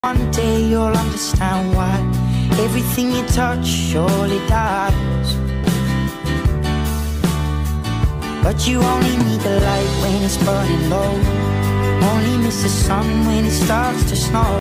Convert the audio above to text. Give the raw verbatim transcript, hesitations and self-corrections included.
One day you'll understand why everything you touch surely dies. But you only need the light when it's burning low, only miss the sun when it starts to snow.